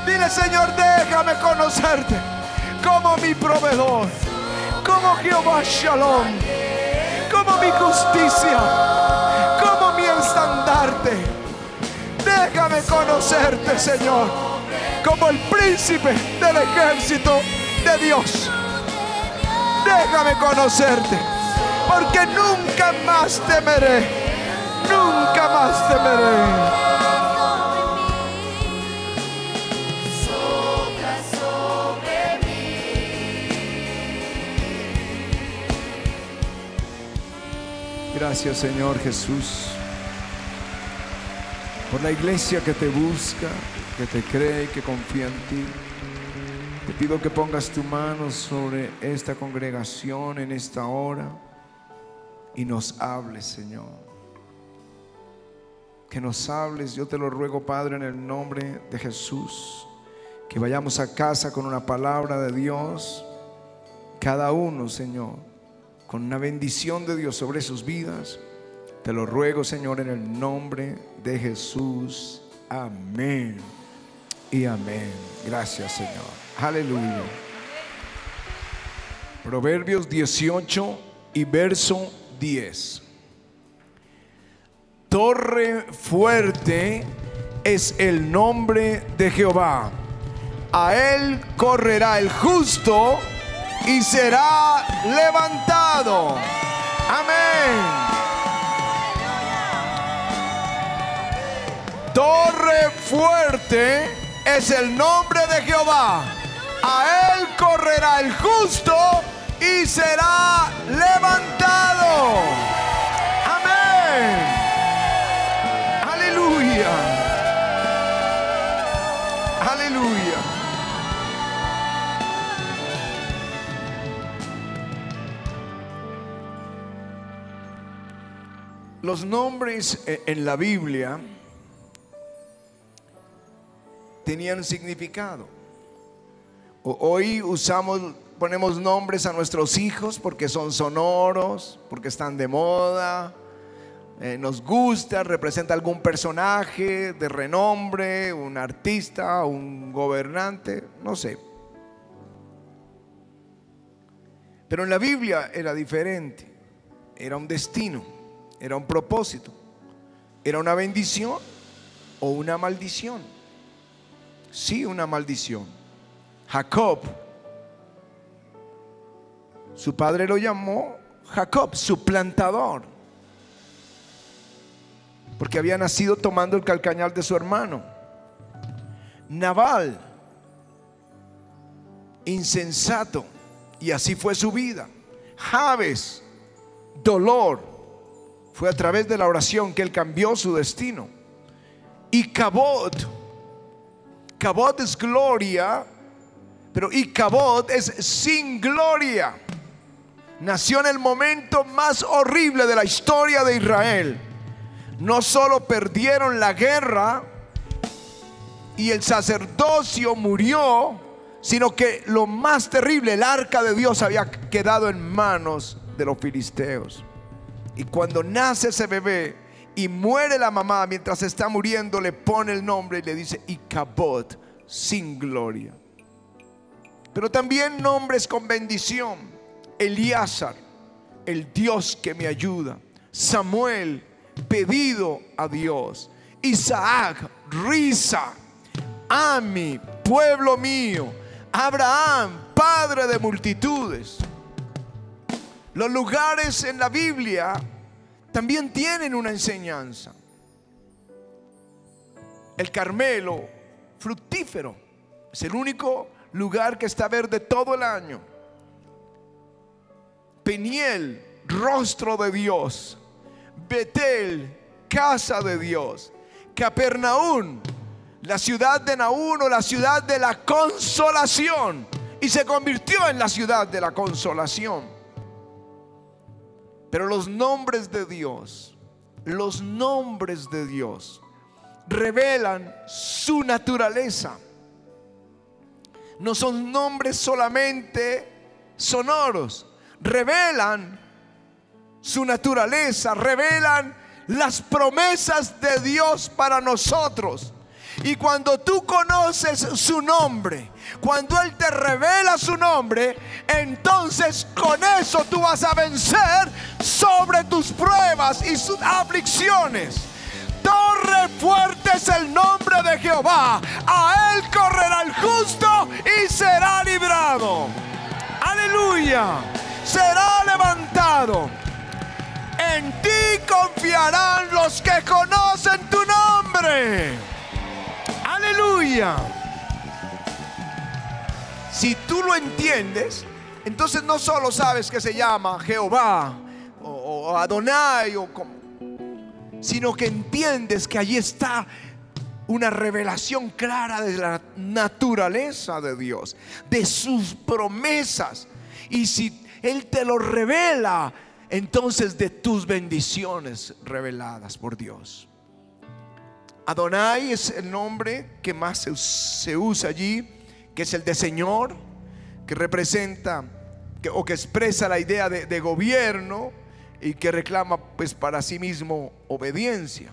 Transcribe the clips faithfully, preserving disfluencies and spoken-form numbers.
Dile: Señor, déjame conocerte como mi proveedor, como Jehová Shalom, como mi justicia, como mi estandarte. Déjame conocerte, Señor, como el príncipe del ejército de Dios. Déjame conocerte, porque nunca más temeré, nunca más temeré. Gracias, Señor Jesús, por la iglesia que te busca, que te cree, que confía en ti. Te pido que pongas tu mano sobre esta congregación en esta hora y nos hables, Señor. Que nos hables, yo te lo ruego, Padre, en el nombre de Jesús. Que vayamos a casa con una palabra de Dios, cada uno, Señor, con una bendición de Dios sobre sus vidas. Te lo ruego, Señor, en el nombre de Jesús. Amén y amén. Gracias, Señor. Aleluya. Proverbios dieciocho y verso diez. Torre fuerte es el nombre de Jehová. A él correrá el justo y será levantado. Amén. Torre fuerte es el nombre de Jehová. A él correrá el justo y será levantado. Amén. Aleluya. Aleluya. Los nombres en la Biblia tenían significado. Hoy usamos, ponemos nombres a nuestros hijos porque son sonoros, porque están de moda, eh, nos gusta, representa algún personaje de renombre, un artista, un gobernante, no sé. Pero en la Biblia era diferente, era un destino, era un propósito, era una bendición o una maldición. Sí, una maldición. Jacob, su padre lo llamó Jacob, suplantador, porque había nacido tomando el calcañar de su hermano. Nabal, insensato, y así fue su vida. Jabes, dolor, fue a través de la oración que él cambió su destino. Y Cabot, Cabot es gloria, pero Icabod es sin gloria. Nació en el momento más horrible de la historia de Israel. No solo perdieron la guerra y el sacerdocio murió, sino que lo más terrible, el arca de Dios había quedado en manos de los filisteos. Y cuando nace ese bebé y muere la mamá, mientras está muriendo, le pone el nombre y le dice Icabod, sin gloria. Pero también nombres con bendición: Elíasar, el Dios que me ayuda; Samuel, pedido a Dios; Isaac, risa; Ami, pueblo mío; Abraham, padre de multitudes. Los lugares en la Biblia también tienen una enseñanza. El Carmelo, fructífero, es el único lugar que está verde todo el año. Peniel, rostro de Dios; Betel, casa de Dios; Capernaum, la ciudad de Nahum, o la ciudad de la consolación, y se convirtió en la ciudad de la consolación. Pero los nombres de Dios, los nombres de Dios revelan su naturaleza. No son nombres solamente sonoros, revelan su naturaleza, revelan las promesas de Dios para nosotros. Y cuando tú conoces su nombre, cuando Él te revela su nombre, entonces con eso tú vas a vencer sobre tus pruebas y sus aflicciones. Torre fuerte es el nombre de Jehová. A Él correrá el justo y será librado. Aleluya. Será levantado. En ti confiarán los que conocen tu nombre. Aleluya. Si tú lo entiendes, entonces no solo sabes que se llama Jehová o, o Adonai, o como, sino que entiendes que allí está una revelación clara de la naturaleza de Dios, de sus promesas. Y si Él te lo revela, entonces de tus bendiciones reveladas por Dios. Adonai es el nombre que más se, se usa allí, que es el de Señor, que representa que, o que expresa la idea de, de gobierno, y que reclama pues para sí mismo obediencia.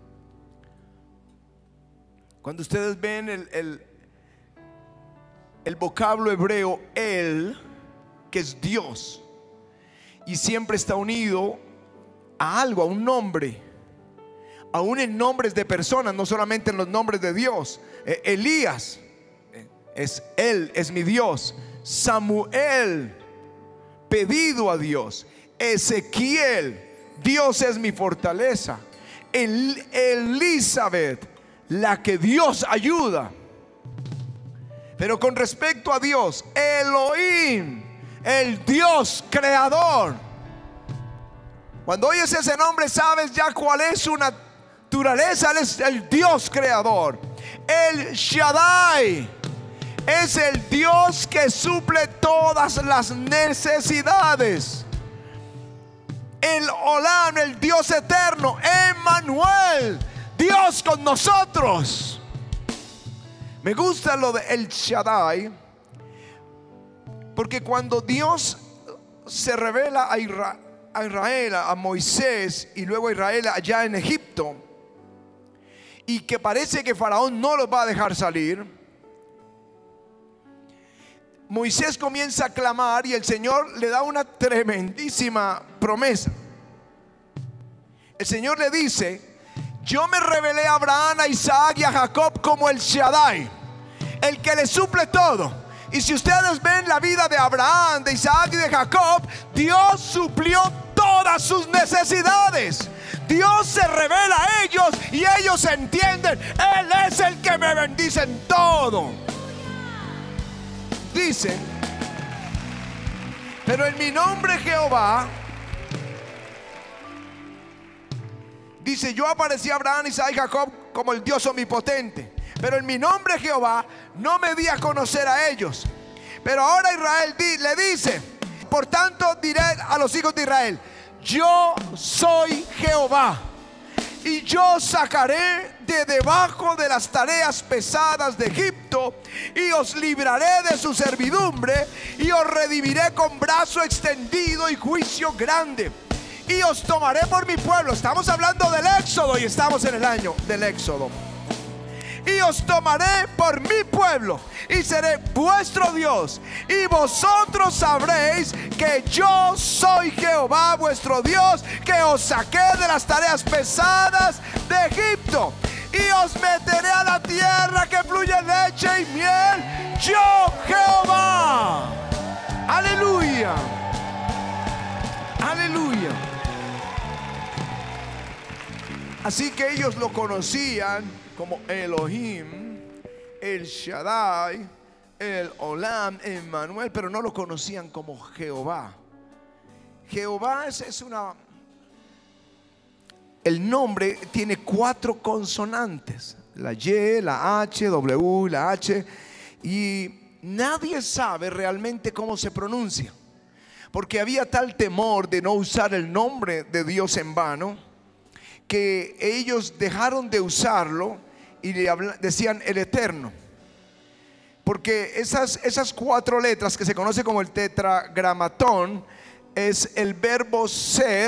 Cuando ustedes ven el, el, el vocablo hebreo El, que es Dios, y siempre está unido a algo, a un nombre, aún en nombres de personas, no solamente en los nombres de Dios. eh, Elías es Él, es mi Dios. Samuel, pedido a Dios. Ezequiel, Dios es mi fortaleza. El, Elizabeth, la que Dios ayuda. Pero con respecto a Dios, Elohim, el Dios creador. Cuando oyes ese nombre, sabes ya cuál es su naturaleza. Él es el Dios creador. El Shaddai es el Dios que suple todas las necesidades. El Olam, el Dios eterno. Emmanuel, Dios con nosotros. Me gusta lo de El Shaddai, porque cuando Dios se revela a Israel, a Israel, a Moisés, y luego a Israel allá en Egipto, y que parece que Faraón no los va a dejar salir, Moisés comienza a clamar y el Señor le da una tremendísima promesa. El Señor le dice: yo me revelé a Abraham, a Isaac y a Jacob como el Shaddai, el que le suple todo. Y si ustedes ven la vida de Abraham, de Isaac y de Jacob, Dios suplió todas sus necesidades. Dios se revela a ellos y ellos entienden: Él es el que me bendice en todo. Dice: pero en mi nombre Jehová, dice, yo aparecí a Abraham, Isaac y Jacob como el Dios omnipotente, pero en mi nombre Jehová no me di a conocer a ellos. Pero ahora Israel di, le dice: por tanto diré a los hijos de Israel: yo soy Jehová, y yo sacaré de debajo de las tareas pesadas de Egipto, y os libraré de su servidumbre, y os redimiré con brazo extendido y juicio grande, y os tomaré por mi pueblo. Estamos hablando del Éxodo y estamos en el año del Éxodo. Y os tomaré por mi pueblo y seré vuestro Dios, y vosotros sabréis que yo soy Jehová vuestro Dios, que os saqué de las tareas pesadas de Egipto, y os meteré a la tierra que fluye leche y miel. Yo Jehová. Aleluya. Aleluya. Así que ellos lo conocían como Elohim, el Shaddai, el Olam, Emmanuel, pero no lo conocían como Jehová. Jehová es, es una... El nombre tiene cuatro consonantes: la Y, la H, W, la H, y nadie sabe realmente cómo se pronuncia, porque había tal temor de no usar el nombre de Dios en vano, que ellos dejaron de usarlo y le hablan, decían el Eterno, porque esas, esas cuatro letras que se conoce como el tetragramatón es el verbo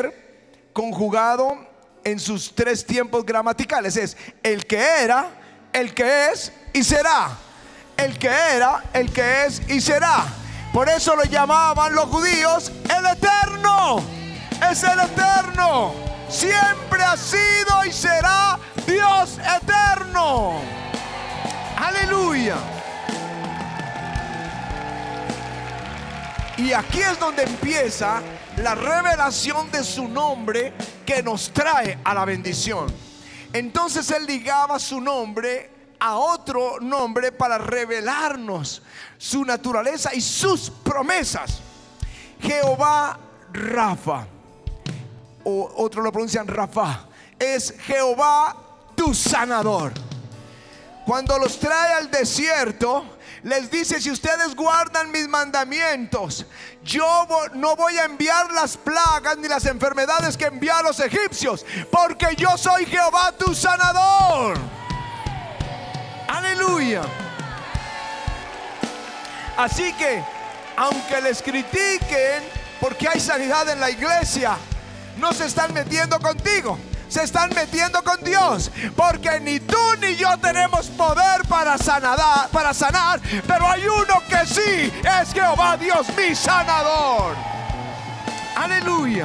ser conjugado en sus tres tiempos gramaticales. Es el que era, el que es y será. El que era, el que es y será. Por eso lo llamaban los judíos el Eterno. Es el Eterno. Siempre ha sido y será Dios eterno. Aleluya. Y aquí es donde empieza la revelación de su nombre que nos trae a la bendición. Entonces él ligaba su nombre a otro nombre para revelarnos su naturaleza y sus promesas. Jehová Rafa, o otros lo pronuncian Rafa, es Jehová tu sanador. Cuando los trae al desierto, les dice: si ustedes guardan mis mandamientos, yo no voy a enviar las plagas ni las enfermedades que envié a los egipcios, porque yo soy Jehová tu sanador. Aleluya. Así que, aunque les critiquen porque hay sanidad en la iglesia, no se están metiendo contigo, se están metiendo con Dios, porque ni tú ni yo tenemos poder para sanar, para sanar, pero hay uno que sí, es Jehová Dios mi sanador. Aleluya.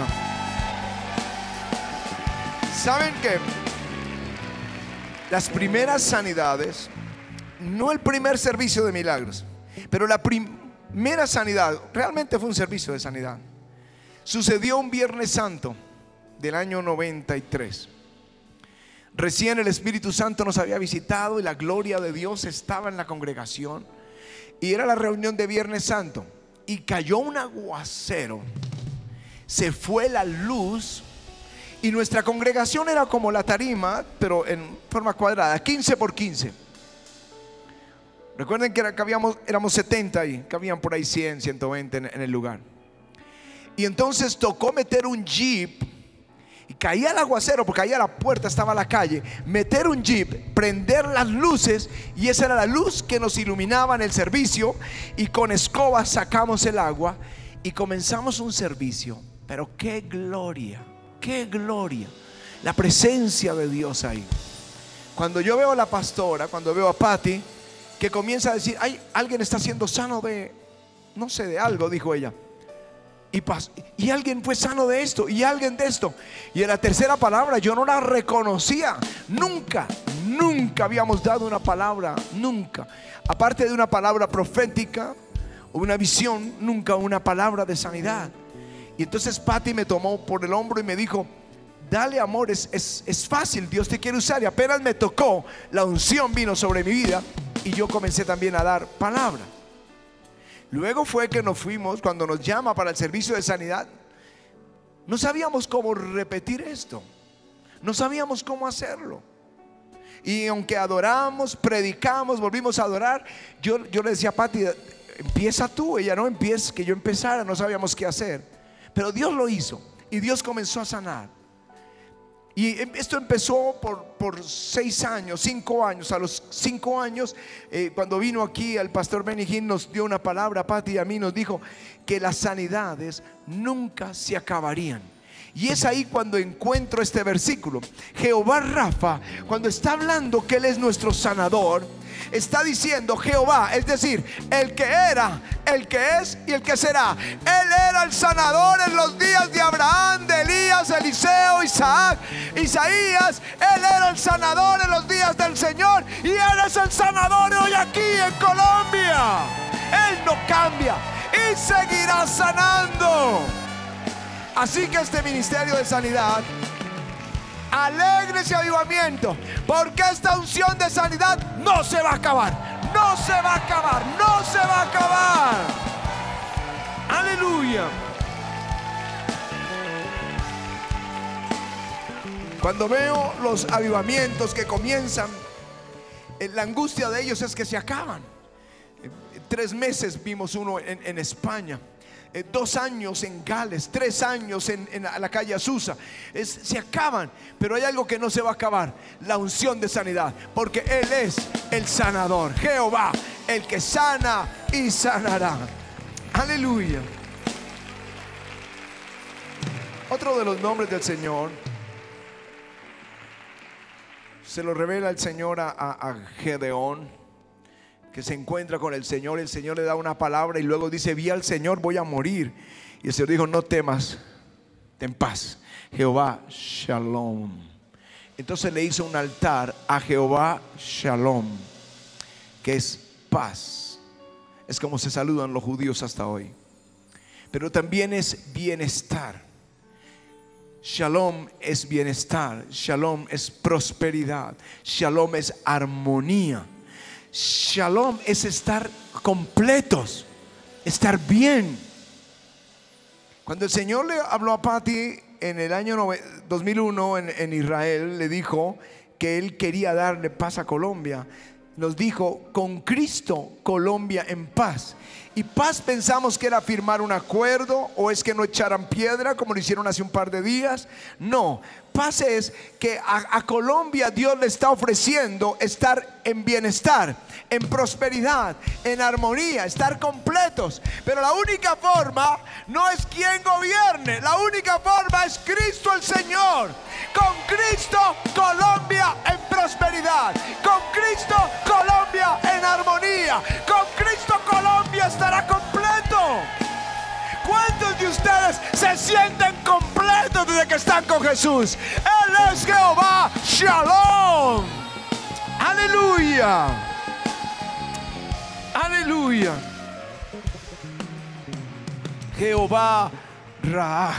¿Saben qué? Las primeras sanidades, no el primer servicio de milagros, pero la primera sanidad realmente fue un servicio de sanidad. Sucedió un Viernes Santo del año noventa y tres. Recién el Espíritu Santo nos había visitado y la gloria de Dios estaba en la congregación, y era la reunión de Viernes Santo, y cayó un aguacero, se fue la luz, y nuestra congregación era como la tarima, pero en forma cuadrada, quince por quince. Recuerden que, era, que habíamos, éramos setenta y cabían por ahí cien, ciento veinte en, en el lugar. Y entonces tocó meter un jeep, y caía el aguacero porque ahí a la puerta estaba la calle. Meter un jeep, prender las luces, y esa era la luz que nos iluminaba en el servicio. Y con escoba sacamos el agua y comenzamos un servicio. Pero qué gloria, qué gloria, la presencia de Dios ahí. Cuando yo veo a la pastora, cuando veo a Patty, que comienza a decir: ay, alguien está siendo sano de, no sé, de algo, dijo ella. Y, y alguien fue sano de esto, y alguien de esto. Y en la tercera palabra yo no la reconocía. Nunca, nunca habíamos dado una palabra, nunca. Aparte de una palabra profética o una visión, nunca una palabra de sanidad. Y entonces Patty me tomó por el hombro y me dijo: dale, amor, es, es, es fácil, Dios te quiere usar. Y apenas me tocó, la unción vino sobre mi vida, y yo comencé también a dar palabra. Luego fue que nos fuimos, cuando nos llama para el servicio de sanidad, no sabíamos cómo repetir esto, no sabíamos cómo hacerlo. Y aunque adoramos, predicamos, volvimos a adorar, yo, yo le decía a Patty: empieza tú. Ella: no, empieza, que yo empezara, no sabíamos qué hacer. Pero Dios lo hizo, y Dios comenzó a sanar. Y esto empezó por, por seis años, cinco años. A los cinco años, eh, cuando vino aquí el pastor Benny Hinn, nos dio una palabra a Patty y a mí, nos dijo que las sanidades nunca se acabarían. Y es ahí cuando encuentro este versículo. Jehová Rafa, cuando está hablando que Él es nuestro sanador, está diciendo Jehová, es decir, el que era, el que es y el que será. Él era el sanador en los días de Abraham, de Elías, Eliseo, Isaac, Isaías. Él era el sanador en los días del Señor, y Él es el sanador hoy aquí en Colombia. Él no cambia y seguirá sanando. Así que este ministerio de sanidad, alegres y avivamiento, porque esta unción de sanidad no se va a acabar, no se va a acabar, no se va a acabar. Aleluya. Cuando veo los avivamientos que comienzan, la angustia de ellos es que se acaban. Tres meses vimos uno en, en España, eh, dos años en Gales, tres años en, en la calle Azusa. Es, se acaban, pero hay algo que no se va a acabar: la unción de sanidad, porque Él es el sanador, Jehová, el que sana y sanará. Aleluya. Otro de los nombres del Señor se lo revela el Señor a, a, a Gedeón, que se encuentra con el Señor. El Señor le da una palabra y luego dice: vi al Señor, voy a morir. Y el Señor dijo: no temas, ten paz, Jehová Shalom. Entonces le hizo un altar a Jehová Shalom, que es paz. Es como se saludan los judíos hasta hoy. Pero también es bienestar. Shalom es bienestar, Shalom es prosperidad, Shalom es armonía, Shalom es estar completos, estar bien. Cuando el Señor le habló a Patty en el año dos mil uno en, en Israel, le dijo que Él quería darle paz a Colombia. Nos dijo: con Cristo Colombia en paz. Y paz pensamos que era firmar un acuerdo, o es que no echaran piedra como lo hicieron hace un par de días. No, paz es que a, a Colombia Dios le está ofreciendo estar en bienestar, en prosperidad, en armonía, estar completos. Pero la única forma no es quien gobierne, la única forma es Cristo el Señor. Con Cristo Colombia en prosperidad, con Cristo Colombia en armonía, con Cristo Colombia estará completo. ¿Cuántos de ustedes se sienten completos desde que están con Jesús? Él es Jehová Shalom. Aleluya. Aleluya. Jehová Ra.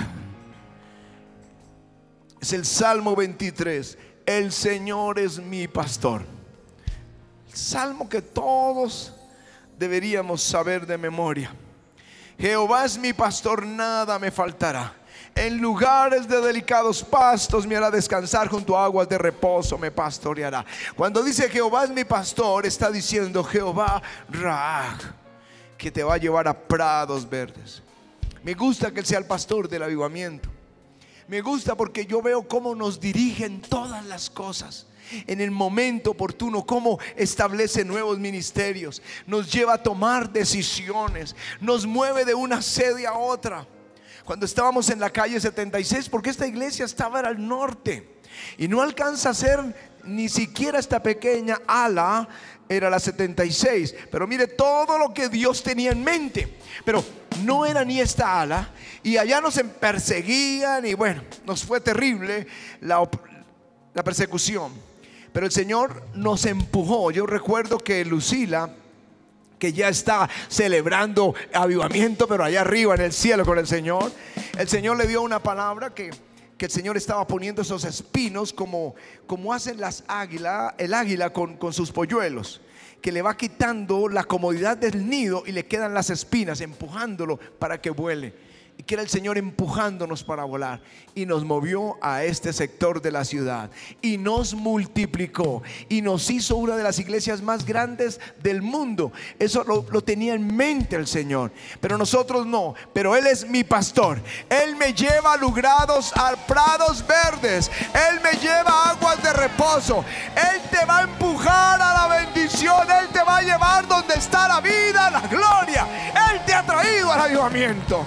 Es el Salmo veintitrés. El Señor es mi pastor. El salmo que todos deberíamos saber de memoria. Jehová es mi pastor, nada me faltará. En lugares de delicados pastos me hará descansar, junto a aguas de reposo me pastoreará. Cuando dice Jehová es mi pastor, está diciendo Jehová Ra, que te va a llevar a prados verdes. Me gusta que Él sea el pastor del avivamiento. Me gusta porque yo veo cómo nos dirigen todas las cosas en el momento oportuno, cómo establece nuevos ministerios, nos lleva a tomar decisiones, nos mueve de una sede a otra. Cuando estábamos en la calle setenta y seis, porque esta iglesia estaba al norte y no alcanza a ser ni siquiera esta pequeña ala, era la setenta y seis, pero mire todo lo que Dios tenía en mente. Pero no era ni esta ala, y allá nos perseguían y bueno, nos fue terrible la, la persecución. Pero el Señor nos empujó. Yo recuerdo que Lucila, que ya está celebrando avivamiento, pero allá arriba en el cielo con el Señor, el Señor le dio una palabra que, que el Señor estaba poniendo esos espinos como, como hacen las águilas, el águila con, con sus polluelos, que le va quitando la comodidad del nido y le quedan las espinas, empujándolo para que vuele. Y que era el Señor empujándonos para volar, y nos movió a este sector de la ciudad y nos multiplicó y nos hizo una de las iglesias más grandes del mundo. Eso lo, lo tenía en mente el Señor, pero nosotros no. Pero Él es mi pastor, Él me lleva a lugares, a prados verdes, Él me lleva a aguas de reposo, Él te va a empujar a la bendición, Él te va a llevar donde está la vida, la gloria. Él te ha traído al avivamiento.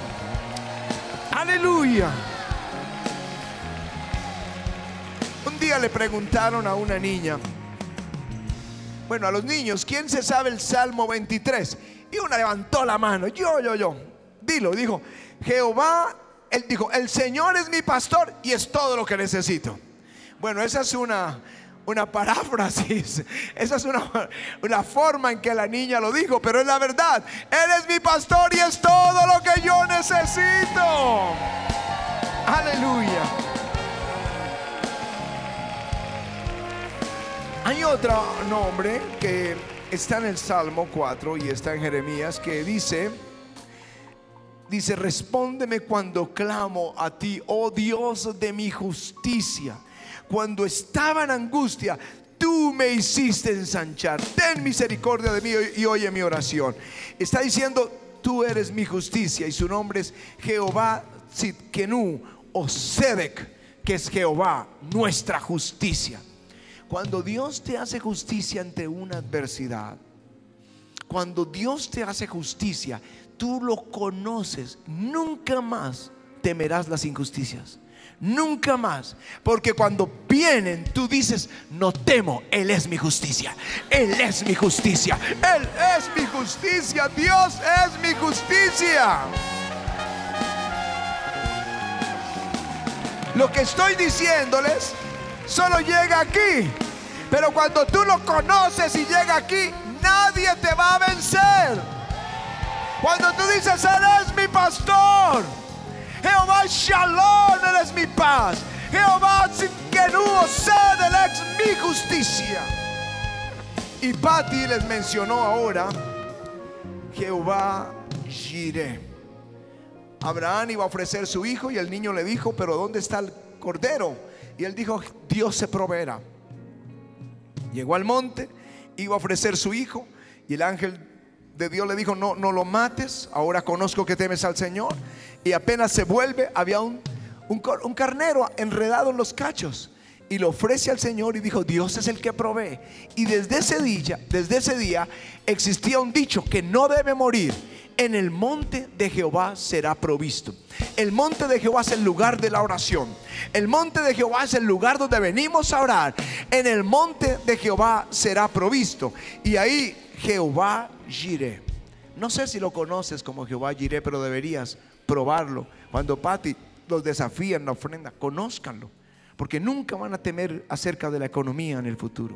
Aleluya. Un día le preguntaron a una niña, bueno, a los niños, ¿quién se sabe el Salmo veintitrés? Y una levantó la mano, yo, yo, yo. Dilo, dijo, Jehová, él dijo, el Señor es mi pastor y es todo lo que necesito. Bueno, esa es una, una paráfrasis, esa es una, una forma en que la niña lo dijo, pero es la verdad. Él es mi pastor y es todo lo que yo necesito. Aleluya. Hay otro nombre que está en el Salmo cuatro y está en Jeremías, que dice, dice, respóndeme cuando clamo a ti, oh Dios de mi justicia. Cuando estaba en angustia, tú me hiciste ensanchar. Ten misericordia de mí y oye mi oración. Está diciendo, tú eres mi justicia, y su nombre es Jehová Tzidkenu o Sedek, que es Jehová, nuestra justicia. Cuando Dios te hace justicia ante una adversidad, cuando Dios te hace justicia, tú lo conoces, nunca más temerás las injusticias. Nunca más. Porque cuando vienen, tú dices: no temo, Él es mi justicia. Él es mi justicia. Él es mi justicia. Dios es mi justicia. Lo que estoy diciéndoles solo llega aquí. Pero cuando tú lo conoces y llega aquí, nadie te va a vencer. Cuando tú dices: Él es mi pastor, Jehová Shalom, Él es mi paz, Jehová Tsidkenu Osed, Él es mi justicia. Y Patti les mencionó ahora Jehová Jireh. Abraham iba a ofrecer su hijo y el niño le dijo: pero ¿dónde está el cordero? Y él dijo: Dios se proveerá. Llegó al monte, iba a ofrecer su hijo y el ángel de Dios le dijo: no, no lo mates, ahora conozco que temes al Señor. Y apenas se vuelve, había un, un, un carnero enredado en los cachos, y lo ofrece al Señor y dijo: Dios es el que provee. Y desde ese día, desde ese día existía un dicho que no debe morir: en el monte de Jehová será provisto. El monte de Jehová es el lugar de la oración. El monte de Jehová es el lugar donde venimos a orar. En el monte de Jehová será provisto. Y ahí Jehová Jireh. No sé si lo conoces como Jehová Jireh, pero deberías probarlo. Cuando Patti los desafía en la ofrenda, conózcanlo, porque nunca van a temer acerca de la economía en el futuro.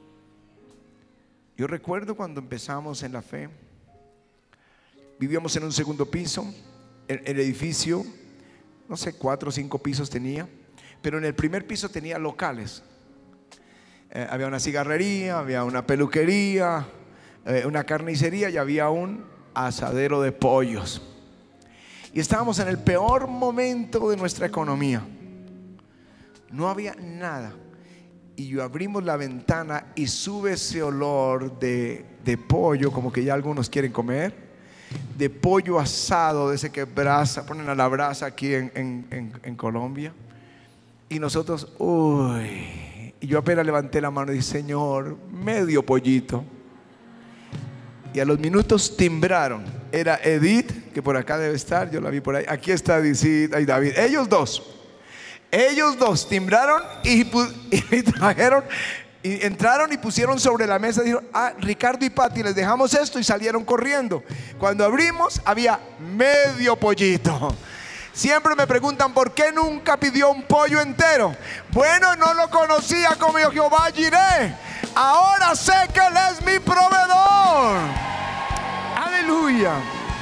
Yo recuerdo cuando empezamos en la fe, vivíamos en un segundo piso. El, el edificio, no sé, cuatro o cinco pisos tenía, pero en el primer piso tenía locales. Eh, había una cigarrería, había una peluquería, eh, una carnicería y había un asadero de pollos. Y estábamos en el peor momento de nuestra economía. No había nada. Y yo abrimos la ventana y sube ese olor de, de pollo, como que ya algunos quieren comer, de pollo asado, de ese que brasa, ponen a la brasa aquí en, en, en, en Colombia. Y nosotros, uy, y yo apenas levanté la mano y dije: Señor, medio pollito. Y a los minutos timbraron. Era Edith, que por acá debe estar, yo la vi por ahí. Aquí está Edith y David. Ellos dos, ellos dos timbraron y, y trajeron, y entraron y pusieron sobre la mesa. Dijeron: ah, Ricardo y Patti, les dejamos esto, y salieron corriendo. Cuando abrimos, había medio pollito. Siempre me preguntan: ¿por qué nunca pidió un pollo entero? Bueno, no lo conocía como Jehová Jireh. Ahora sé que Él es mi proveedor. Aleluya.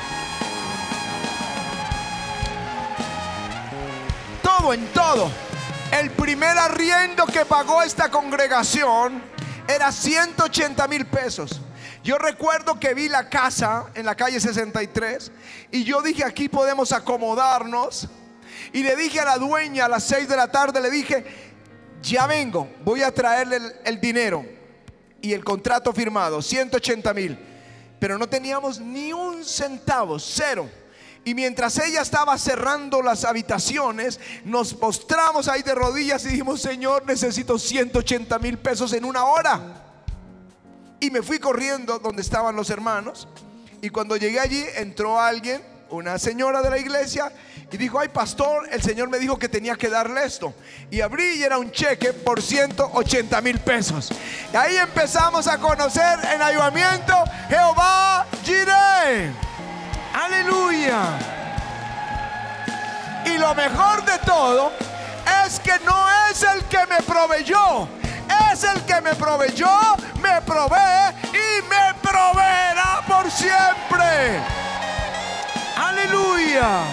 Todo en todo. El primer arriendo que pagó esta congregación era ciento ochenta mil pesos. Yo recuerdo que vi la casa en la calle sesenta y tres y yo dije: aquí podemos acomodarnos. Y le dije a la dueña a las seis de la tarde, le dije: ya vengo, voy a traerle el, el dinero y el contrato firmado, ciento ochenta mil. Pero no teníamos ni un centavo, cero. Y mientras ella estaba cerrando las habitaciones, nos postramos ahí de rodillas y dijimos: Señor, necesito ciento ochenta mil pesos en una hora. Y me fui corriendo donde estaban los hermanos. Y cuando llegué allí, entró alguien, una señora de la iglesia, y dijo: ay, pastor, el Señor me dijo que tenía que darle esto. Y abrí y era un cheque por ciento ochenta mil pesos. Y ahí empezamos a conocer en Avivamiento Jehová Jireh. Aleluya. Y lo mejor de todo es que no es el que me proveyó, es el que me proveyó, me provee y me proveerá por siempre. Aleluya.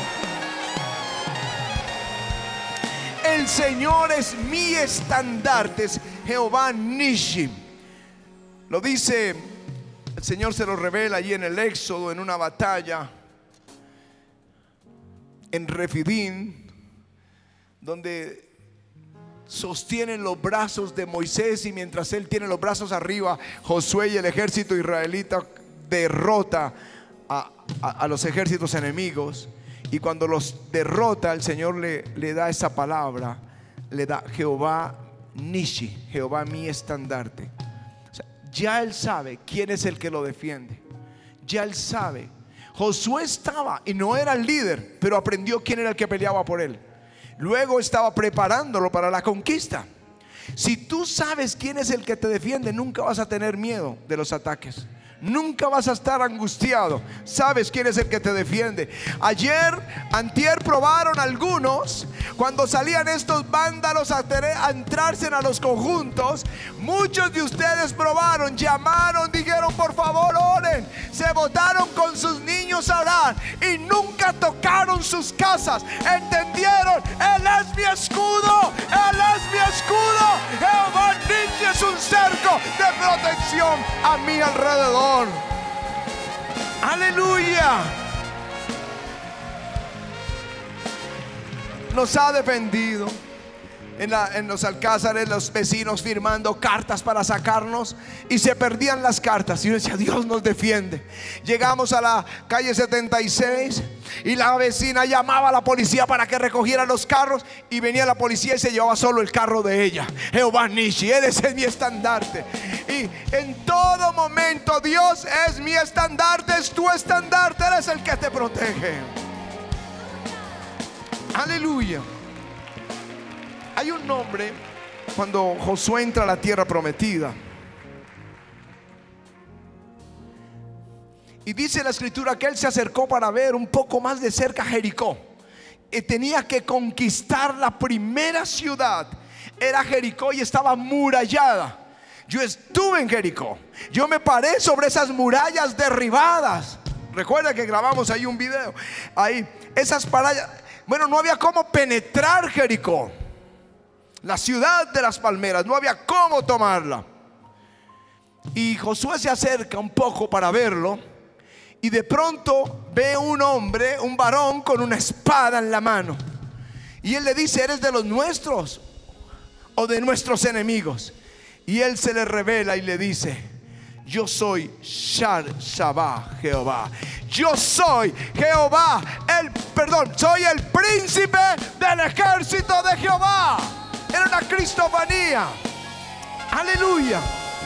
El Señor es mi estandarte, es Jehová Nishi. Lo dice, el Señor se lo revela allí en el Éxodo, en una batalla en Refidín, donde sostienen los brazos de Moisés, y mientras él tiene los brazos arriba, Josué y el ejército israelita derrota a, a, a los ejércitos enemigos. Y cuando los derrota, el Señor le, le da esa palabra, le da Jehová Nishi, Jehová mi estandarte. O sea, ya él sabe quién es el que lo defiende. Ya él sabe. Josué estaba y no era el líder, pero aprendió quién era el que peleaba por él. Luego estaba preparándolo para la conquista. Si tú sabes quién es el que te defiende, nunca vas a tener miedo de los ataques. Nunca vas a estar angustiado. Sabes quién es el que te defiende. Ayer, antier, probaron algunos cuando salían estos vándalos a, a entrarse a los conjuntos. Muchos de ustedes probaron, llamaron, dijeron por favor oren. Se botaron con sus niños a orar y nunca tocaron sus casas. Entendieron, Él es mi escudo, Él es mi escudo. Jehová Nissi es un cerco de protección a mi alrededor. Aleluya. Nos ha defendido. En, la, en los alcázares, los vecinos firmando cartas para sacarnos, y se perdían las cartas. Y yo decía, Dios nos defiende. Llegamos a la calle setenta y seis y la vecina llamaba a la policía para que recogiera los carros, y venía la policía y se llevaba solo el carro de ella. Jehová Nissi, Él es mi estandarte. Y en todo momento Dios es mi estandarte, es tu estandarte, Él es el que te protege. Aleluya. Hay un nombre cuando Josué entra a la tierra prometida, y dice la escritura que él se acercó para ver un poco más de cerca Jericó. Y tenía que conquistar la primera ciudad. Era Jericó y estaba murallada. Yo estuve en Jericó. Yo me paré sobre esas murallas derribadas. Recuerda que grabamos ahí un video. Ahí, esas murallas. Bueno, no había cómo penetrar Jericó, la ciudad de las palmeras. No había cómo tomarla. Y Josué se acerca un poco para verlo, y de pronto ve un hombre, un varón con una espada en la mano. Y él le dice, ¿eres de los nuestros o de nuestros enemigos? Y él se le revela y le dice, yo soy Shar Shabá, Jehová. Yo soy Jehová, el, perdón, soy el príncipe del ejército de Jehová. Era una cristofanía. Aleluya.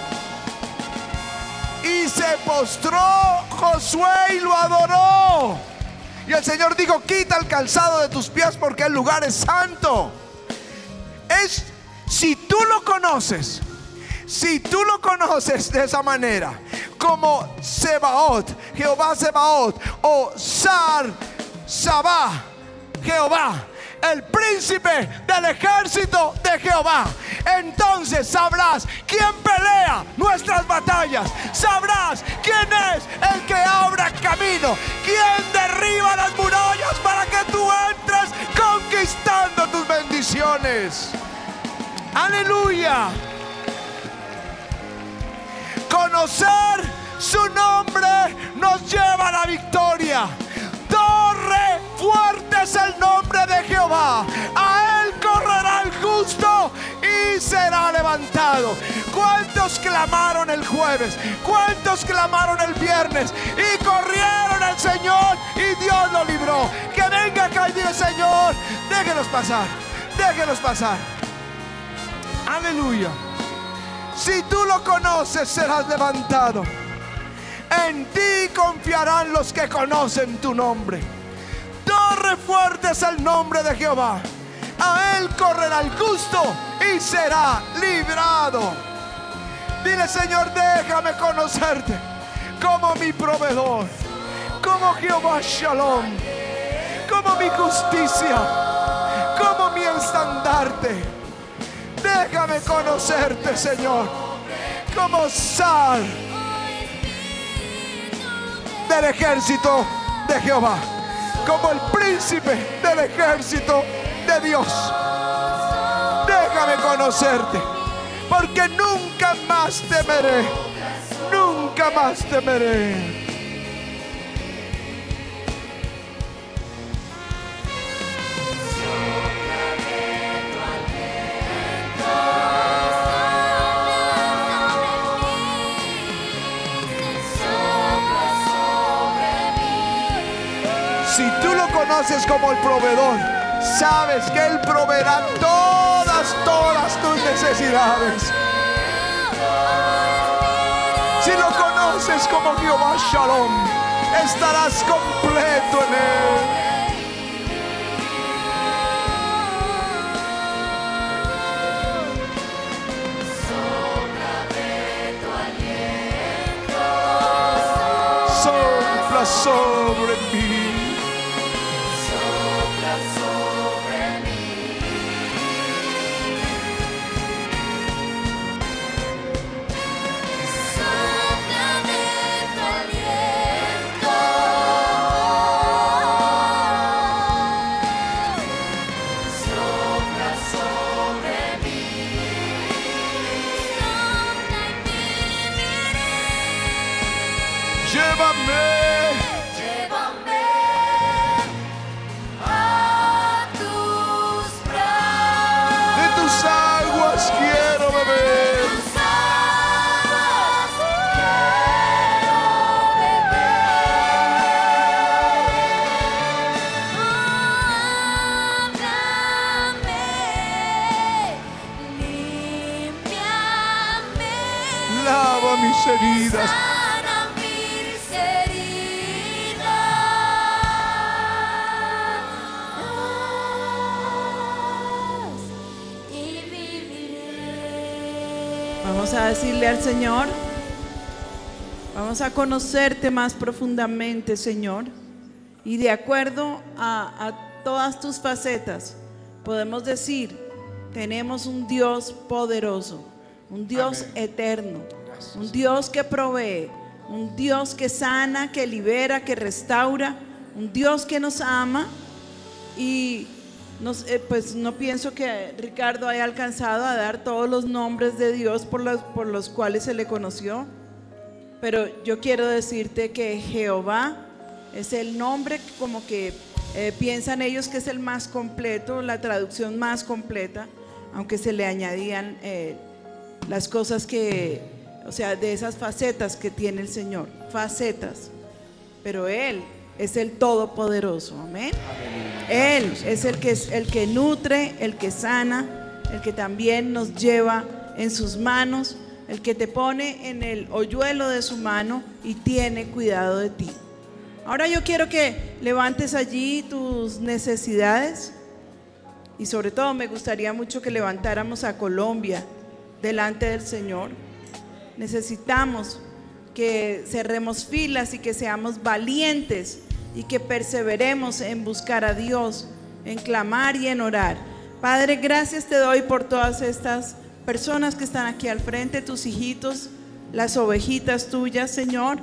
Y se postró Josué y lo adoró. Y el Señor dijo, quita el calzado de tus pies porque el lugar es santo. Es, si tú lo conoces, si tú lo conoces de esa manera, como Sebaot, Jehová Sebaot, o Shar Shabá, Jehová, el príncipe del ejército de Jehová, entonces sabrás quién pelea nuestras batallas. Sabrás quién es el que abra camino, quién derriba las murallas para que tú entres conquistando tus bendiciones. Aleluya. Conocer su nombre nos lleva a la victoria. Torre fuerte es el nombre de Jehová. A él correrá el justo y será levantado. ¿Cuántos clamaron el jueves? ¿Cuántos clamaron el viernes? Y corrieron al Señor y Dios lo libró. Que venga acá y diga, Señor, déjenos pasar, déjenos pasar. Aleluya. Si tú lo conoces, serás levantado. En ti confiarán los que conocen tu nombre. Torre fuerte es el nombre de Jehová. A él correrá el justo y será librado. Dile, Señor, déjame conocerte como mi proveedor, como Jehová Shalom, como mi justicia, como mi estandarte. Déjame conocerte, Señor, como Sar del ejército de Jehová, como el príncipe del ejército de Dios. Déjame conocerte, porque nunca más temeré, nunca más temeré. Si tú lo conoces como el proveedor, sabes que Él proveerá todas, todas tus necesidades. Si lo conoces como Jehová Shalom, estarás completo en Él. Sopla sobre mí. Sopla sobre mí. Sóplame tu aliento. Sopla sobre mí. Sopla y viviré. Llévame. Llévame a tus brazos. De tus aguas quiero beber. Tus aguas quiero beber. Háblame, límpiame, Lava mis heridas. sana mis heridas y viviré. Vamos a decirle al Señor, vamos a conocerte más profundamente, Señor, y de acuerdo a, a todas tus facetas, podemos decir, tenemos un Dios poderoso, un Dios Amén. eterno, Gracias. un Dios que provee, un Dios que sana, que libera, que restaura, un Dios que nos ama. Y nos, eh, pues no pienso que Ricardo haya alcanzado a dar todos los nombres de Dios por los, por los cuales se le conoció, pero yo quiero decirte que Jehová es el nombre como que eh, piensan ellos que es el más completo, la traducción más completa, aunque se le añadían eh, las cosas que, o sea, de esas facetas que tiene el Señor, facetas, pero Él es el Todopoderoso, amén. Él es el que, es el que nutre, el que sana, el que también nos lleva en sus manos, el que te pone en el hoyuelo de su mano y tiene cuidado de ti. Ahora yo quiero que levantes allí tus necesidades y sobre todo me gustaría mucho que levantáramos a Colombia delante del Señor. Necesitamos que cerremos filas y que seamos valientes y que perseveremos en buscar a Dios, en clamar y en orar. Padre, gracias te doy por todas estas personas que están aquí al frente, tus hijitos, las ovejitas tuyas, Señor.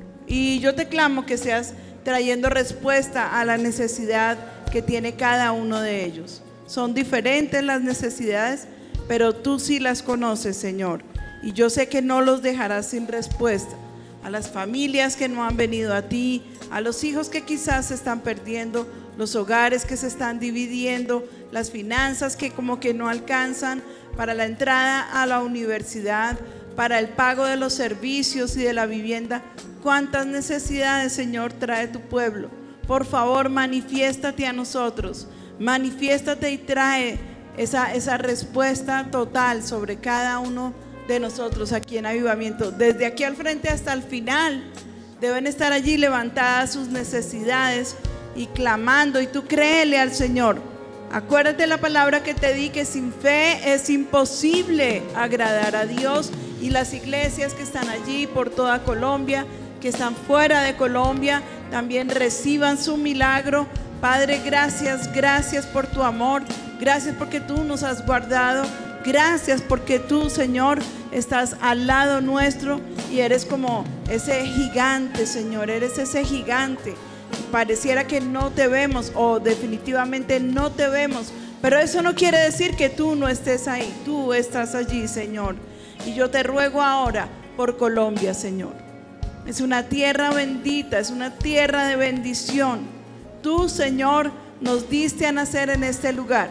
Y yo te clamo que seas trayendo respuesta a la necesidad que tiene cada uno de ellos. Son diferentes las necesidades, pero tú sí las conoces, Señor. Y yo sé que no los dejarás sin respuesta. A las familias que no han venido a ti, a los hijos que quizás se están perdiendo, los hogares que se están dividiendo, las finanzas que como que no alcanzan para la entrada a la universidad, para el pago de los servicios y de la vivienda. ¿Cuántas necesidades, Señor, trae tu pueblo? Por favor, manifiéstate a nosotros, manifiéstate y trae esa, esa respuesta total sobre cada uno de nosotros aquí en Avivamiento. Desde aquí al frente hasta el final deben estar allí levantadas sus necesidades y clamando, y tú créele al Señor. Acuérdate la palabra que te di, que sin fe es imposible agradar a Dios. Y las iglesias que están allí por toda Colombia, que están fuera de Colombia, también reciban su milagro. Padre, gracias, gracias por tu amor, gracias porque tú nos has guardado, gracias porque tú, Señor, estás al lado nuestro y eres como ese gigante, Señor, eres ese gigante. Pareciera que no te vemos o definitivamente no te vemos, pero eso no quiere decir que tú no estés ahí, tú estás allí, Señor. Y yo te ruego ahora por Colombia, Señor. Es una tierra bendita, es una tierra de bendición. Tú, Señor, nos diste a nacer en este lugar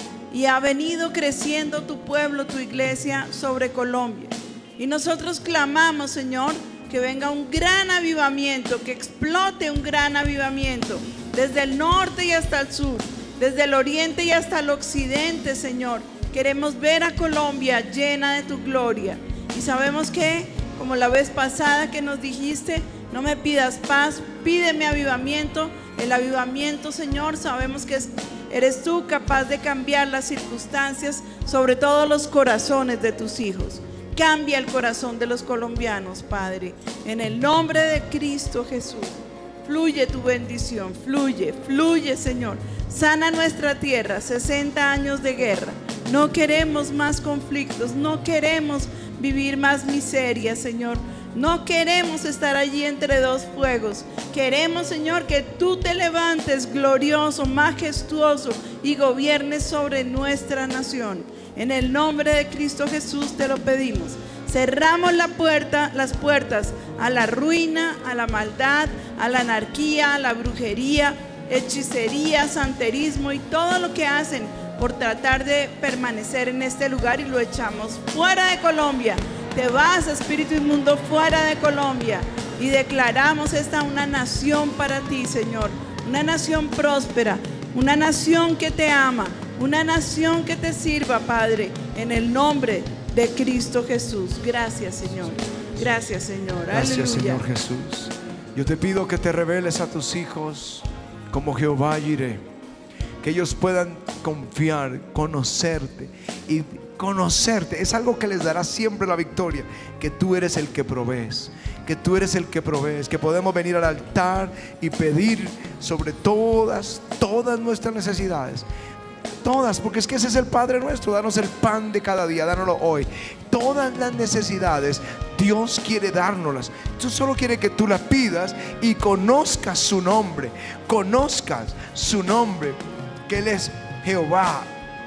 y ha venido creciendo tu pueblo, tu iglesia sobre Colombia. Y nosotros clamamos, Señor, que venga un gran avivamiento, que explote un gran avivamiento desde el norte y hasta el sur, desde el oriente y hasta el occidente, Señor. Queremos ver a Colombia llena de tu gloria. Y sabemos que, como la vez pasada que nos dijiste, no me pidas paz, pídeme avivamiento. El avivamiento, Señor, sabemos que es, eres tú capaz de cambiar las circunstancias, sobre todo los corazones de tus hijos. Cambia el corazón de los colombianos, Padre, en el nombre de Cristo Jesús. Fluye tu bendición, fluye, fluye, Señor. Sana nuestra tierra, sesenta años de guerra. No queremos más conflictos, no queremos vivir más miseria, Señor. No queremos estar allí entre dos fuegos. Queremos, Señor, que tú te levantes glorioso, majestuoso y gobiernes sobre nuestra nación. En el nombre de Cristo Jesús te lo pedimos. Cerramos la puerta, las puertas a la ruina, a la maldad, a la anarquía, a la brujería, hechicería, santerismo y todo lo que hacen por tratar de permanecer en este lugar, y lo echamos fuera de Colombia. Te vas, espíritu inmundo, fuera de Colombia, y declaramos esta una nación para ti, Señor, una nación próspera, una nación que te ama, una nación que te sirva, Padre, en el nombre de Cristo Jesús. Gracias, Señor. Gracias, Señor. Gracias, Aleluya. Señor Jesús. Yo te pido que te reveles a tus hijos como Jehová Jireh, que ellos puedan confiar, conocerte y conocerte. Es algo que les dará siempre la victoria, que tú eres el que provees, que tú eres el que provees, que podemos venir al altar y pedir sobre todas, todas nuestras necesidades. Todas, porque es que ese es el Padre nuestro. Danos el pan de cada día, dánoslo hoy. Todas las necesidades Dios quiere dárnoslas. Dios solo quiere que tú las pidas y conozcas su nombre. Conozcas su nombre, que Él es Jehová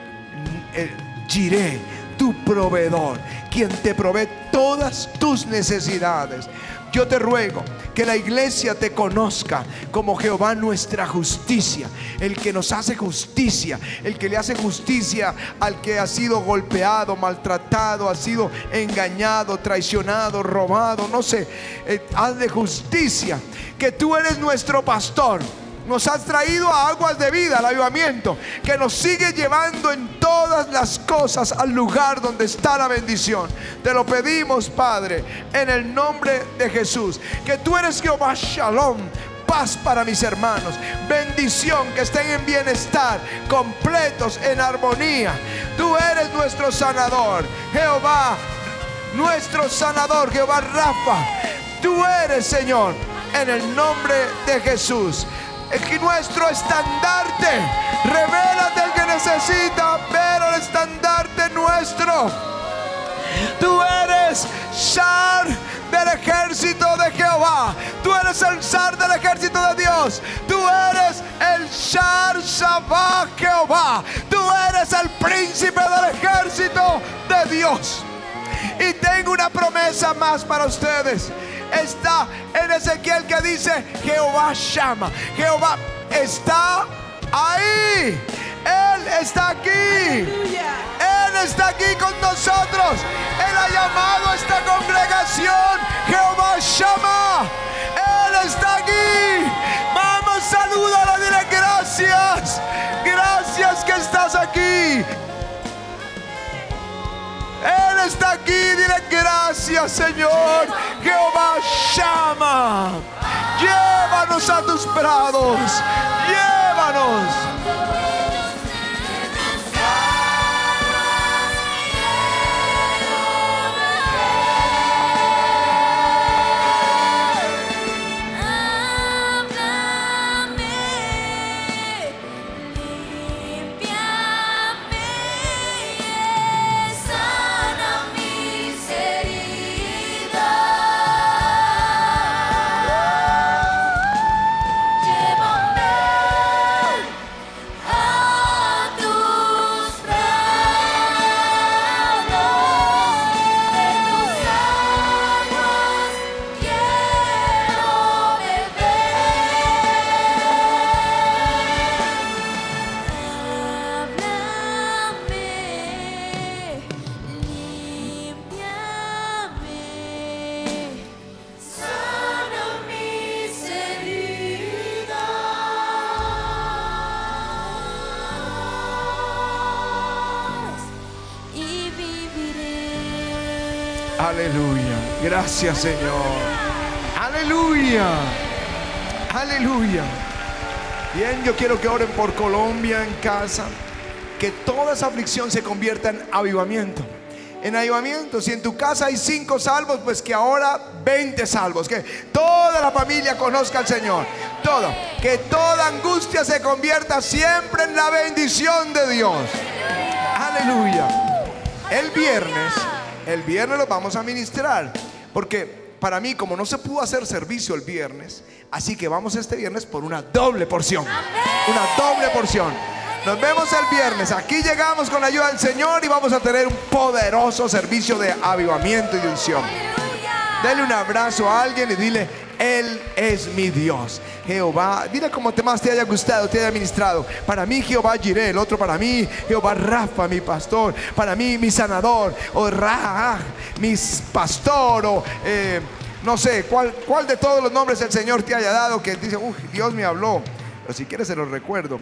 el Jireh, tu proveedor, quien te provee todas tus necesidades. Yo te ruego que la iglesia te conozca como Jehová nuestra justicia, el que nos hace justicia, el que le hace justicia al que ha sido golpeado, maltratado, ha sido engañado, traicionado, robado, no sé. Eh, hazle justicia, que tú eres nuestro pastor. Nos has traído a aguas de vida, al avivamiento, que nos sigue llevando en todas las cosas al lugar donde está la bendición. Te lo pedimos, Padre, en el nombre de Jesús. Que tú eres Jehová Shalom, paz para mis hermanos, bendición, que estén en bienestar, completos en armonía. Tú eres nuestro sanador, Jehová, nuestro sanador, Jehová Rafa. Tú eres, Señor, en el nombre de Jesús. Es que nuestro estandarte, revélate al que necesita ver el estandarte nuestro. Tú eres Shar del ejército de Jehová. Tú eres el Shar del ejército de Dios. Tú eres el Shar Shabbat Jehová. Tú eres el príncipe del ejército de Dios. Y tengo una promesa más para ustedes. Está en Ezequiel, que dice: Jehová llama. Jehová está ahí. Él está aquí. Aleluya. Él está aquí con nosotros. Él ha llamado a esta congregación. Jehová llama. Él está aquí. Vamos, salúdalo, dile gracias. Gracias que estás aquí. Él está aquí, dile gracias, Señor. Jehová llama. Llévanos a tus prados. Llévanos. Aleluya. Gracias, Señor. Aleluya. Aleluya. Bien, yo quiero que oren por Colombia en casa. Que toda esa aflicción se convierta en avivamiento. en avivamiento. Si en tu casa hay cinco salvos, pues que ahora veinte salvos. Que toda la familia conozca al Señor. Todo. Que toda angustia se convierta siempre en la bendición de Dios. Aleluya. El viernes, el viernes lo vamos a ministrar. Porque para mí, como no se pudo hacer servicio el viernes, así que vamos este viernes por una doble porción. Una doble porción. Nos vemos el viernes. Aquí llegamos con la ayuda del Señor y vamos a tener un poderoso servicio de avivamiento y de unción. Dale un abrazo a alguien y dile: Él es mi Dios, Jehová. Dile como te más te haya gustado, te haya ministrado. Para mí Jehová Jireh, el otro para mí Jehová Rafa, mi pastor. Para mí mi sanador, o Ra, mi pastor, o eh, no sé, ¿cuál, cuál de todos los nombres el Señor te haya dado que dice: uy, Dios me habló. Pero si quieres se los recuerdo.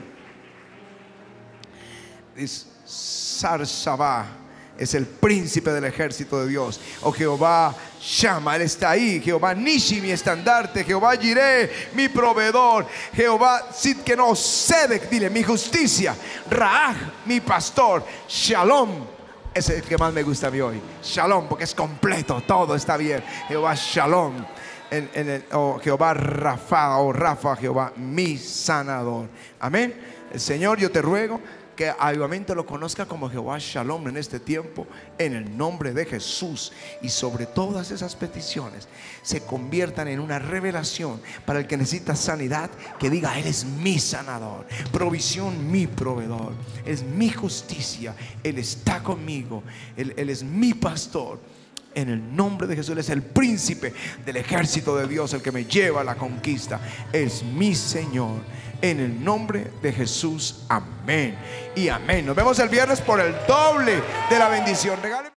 Es Sarsabá, es el príncipe del ejército de Dios. O Jehová Shama, Él está ahí. Jehová Nishi, mi estandarte. Jehová Jireh, mi proveedor. Jehová Sidkeno Sedek, dile, mi justicia. Raaj, mi pastor. Shalom, ese es el que más me gusta a mí hoy. Shalom, porque es completo, todo está bien. Jehová Shalom. En, en el, oh, Jehová Rafa, o Rafa, Jehová mi sanador. Amén. El Señor, yo te ruego que Avivamiento lo conozca como Jehová Shalom en este tiempo, en el nombre de Jesús. Y sobre todas esas peticiones se conviertan en una revelación para el que necesita sanidad, que diga: Él es mi sanador, provisión mi proveedor, es mi justicia, Él está conmigo, Él, Él es mi pastor. En el nombre de Jesús, Él es el príncipe del ejército de Dios, el que me lleva a la conquista. Es mi Señor. En el nombre de Jesús, amén y amén. Nos vemos el viernes por el doble de la bendición. Regale.